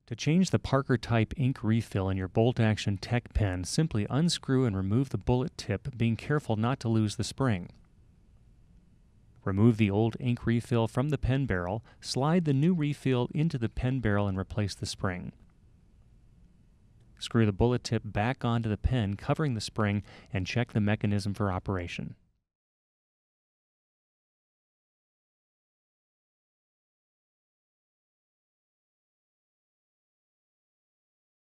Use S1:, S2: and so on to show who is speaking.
S1: To change the Parker type ink refill in your bolt action Tech pen, simply unscrew and remove the bullet tip, being careful not to lose the spring. Remove the old ink refill from the pen barrel, slide the new refill into the pen barrel and replace the spring. Screw the bullet tip back onto the pen, covering the spring, and check the mechanism for operation.